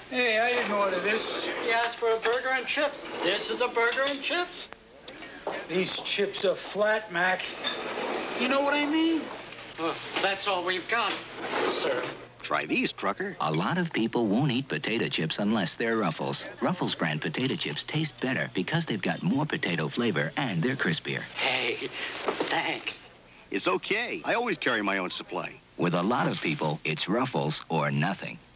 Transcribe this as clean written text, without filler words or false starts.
Hey, I didn't order this. He asked for a burger and chips. This is a burger and chips. These chips are flat, Mac. You know what I mean? That's all we've got, sir. Try these, trucker. A lot of people won't eat potato chips unless they're Ruffles. Ruffles brand potato chips taste better because they've got more potato flavor and they're crispier. Hey, thanks. It's okay. I always carry my own supply. With a lot of people, it's Ruffles or nothing.